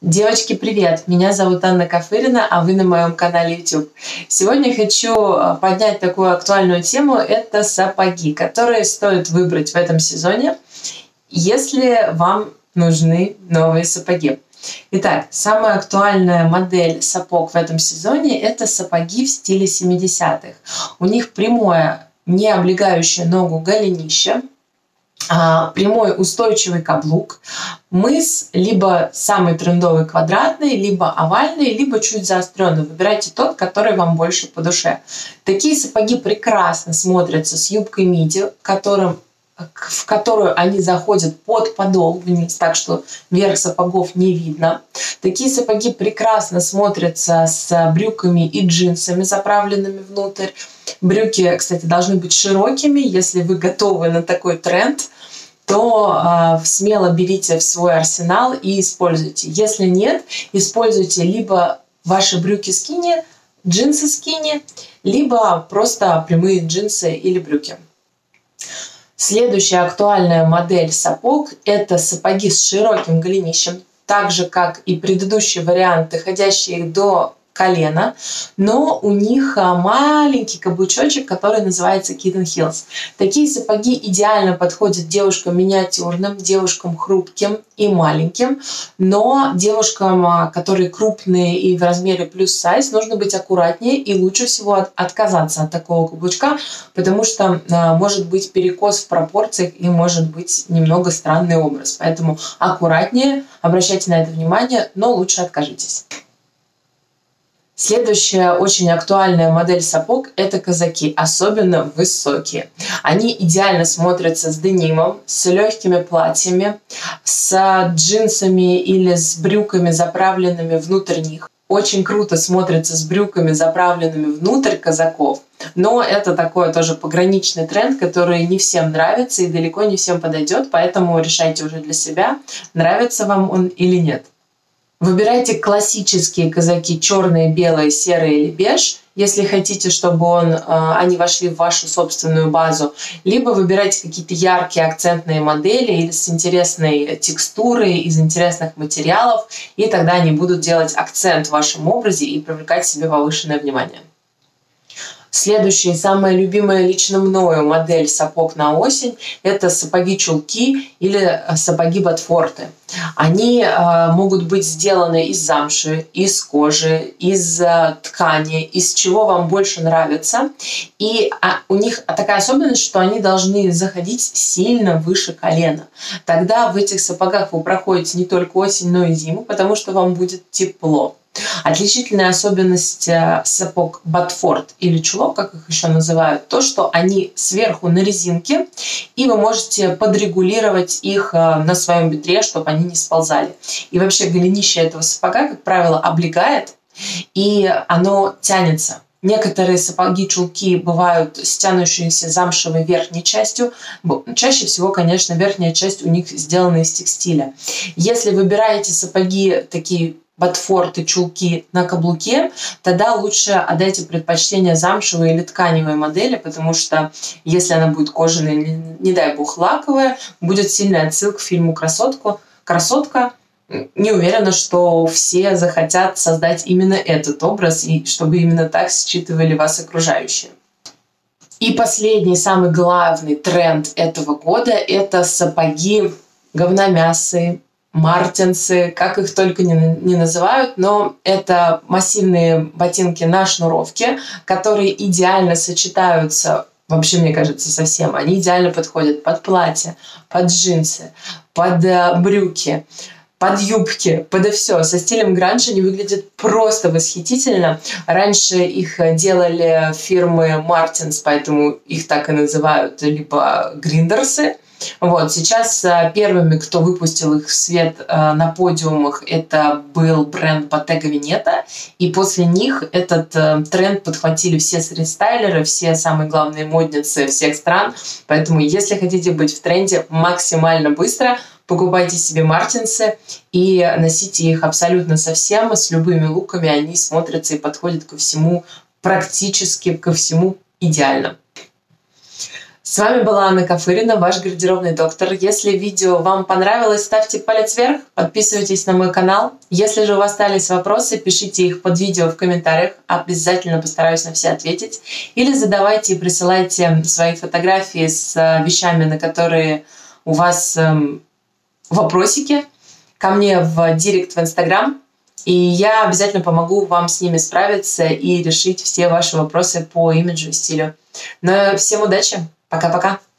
Девочки, привет! Меня зовут Анна Кафырина, а вы на моем канале YouTube. Сегодня я хочу поднять такую актуальную тему – это сапоги, которые стоит выбрать в этом сезоне, если вам нужны новые сапоги. Итак, самая актуальная модель сапог в этом сезоне – это сапоги в стиле 70-х. У них прямое, не облегающее ногу голенище, прямой устойчивый каблук, мыс либо самый трендовый квадратный, либо овальный, либо чуть заостренный. Выбирайте тот, который вам больше по душе. Такие сапоги прекрасно смотрятся с юбкой миди, в которую они заходят под подол вниз, так что верх сапогов не видно. Такие сапоги прекрасно смотрятся с брюками и джинсами, заправленными внутрь. Брюки, кстати, должны быть широкими. Если вы готовы на такой тренд, то смело берите в свой арсенал и используйте. Если нет, используйте либо ваши брюки скини, джинсы скини, либо просто прямые джинсы или брюки. Следующая актуальная модель сапог – это сапоги с широким голенищем, так же, как и предыдущие варианты, доходящие до колена, но у них маленький каблучочек, который называется Kitten Heels. Такие сапоги идеально подходят девушкам миниатюрным, девушкам хрупким и маленьким, но девушкам, которые крупные и в размере плюс сайз, нужно быть аккуратнее и лучше всего отказаться от такого каблучка, потому что может быть перекос в пропорциях и может быть немного странный образ. Поэтому аккуратнее, обращайте на это внимание, но лучше откажитесь. Следующая очень актуальная модель сапог – это казаки, особенно высокие. Они идеально смотрятся с денимом, с легкими платьями, с джинсами или с брюками, заправленными внутрь них. Очень круто смотрятся с брюками, заправленными внутрь казаков. Но это такой тоже пограничный тренд, который не всем нравится и далеко не всем подойдет, поэтому решайте уже для себя, нравится вам он или нет. Выбирайте классические казаки черные, белые, серые или беж, если хотите, чтобы они вошли в вашу собственную базу. Либо выбирайте какие-то яркие акцентные модели или с интересной текстурой, из интересных материалов, и тогда они будут делать акцент в вашем образе и привлекать к себе повышенное внимание. Следующая, самая любимая лично мною модель сапог на осень – это сапоги-чулки или сапоги-ботфорты. Они могут быть сделаны из замши, из кожи, из ткани, из чего вам больше нравится. И у них такая особенность, что они должны заходить сильно выше колена. Тогда в этих сапогах вы проходите не только осень, но и зиму, потому что вам будет тепло. Отличительная особенность сапог ботфорт или чулок, как их еще называют, то, что они сверху на резинке, и вы можете подрегулировать их на своем бедре, чтобы они не сползали. И вообще голенище этого сапога, как правило, облегает, и оно тянется. Некоторые сапоги-чулки бывают с тянущейся замшевой верхней частью. Чаще всего, конечно, верхняя часть у них сделана из текстиля. Если выбираете сапоги такие ботфорты, чулки на каблуке, тогда лучше отдайте предпочтение замшевой или тканевой модели, потому что если она будет кожаная, не дай бог лаковая, будет сильная отсылка к фильму «Красотка». Не уверена, что все захотят создать именно этот образ, и чтобы именно так считывали вас окружающие. И последний, самый главный тренд этого года – это сапоги говномясые, мартинсы, как их только не называют, но это массивные ботинки на шнуровке, которые идеально сочетаются, вообще, мне кажется, со всем. Они идеально подходят под платье, под джинсы, под брюки, под юбки, под все. Со стилем гранж они выглядят просто восхитительно. Раньше их делали фирмы Мартинс, поэтому их так и называют, либо гриндерсы. Сейчас первыми, кто выпустил их в свет на подиумах, это был бренд Bottega Veneta, и после них этот тренд подхватили все стрит-стайлеры, все самые главные модницы всех стран, поэтому если хотите быть в тренде максимально быстро, покупайте себе мартинсы и носите их абсолютно со всем, с любыми луками, они смотрятся и подходят ко всему, практически ко всему идеально. С вами была Анна Кафырина, ваш гардеробный доктор. Если видео вам понравилось, ставьте палец вверх, подписывайтесь на мой канал. Если же у вас остались вопросы, пишите их под видео в комментариях. Обязательно постараюсь на все ответить. Или задавайте и присылайте свои фотографии с вещами, на которые у вас вопросики, ко мне в директ в Инстаграм. И я обязательно помогу вам с ними справиться и решить все ваши вопросы по имиджу и стилю. Но всем удачи! Пока-пока!